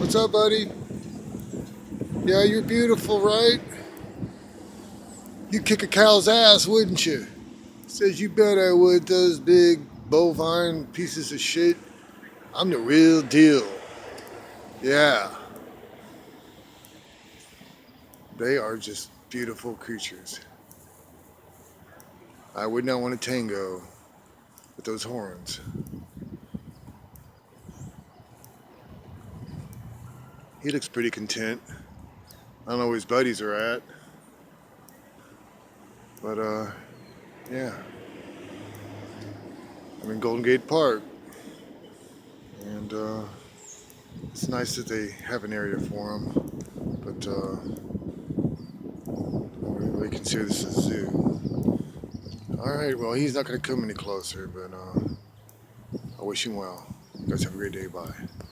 What's up, buddy? Yeah, you're beautiful, right? You'd kick a cow's ass, wouldn't you? Says you bet I would, those big bovine pieces of shit. I'm the real deal. Yeah. They are just beautiful creatures. I would not want to tango with those horns. He looks pretty content. I don't know where his buddies are at. But, yeah. I'm in Goldengate Park. And, it's nice that they have an area for him. But, I really consider this a zoo. Alright, well, he's not going to come any closer, but, I wish him well. You guys have a great day. Bye.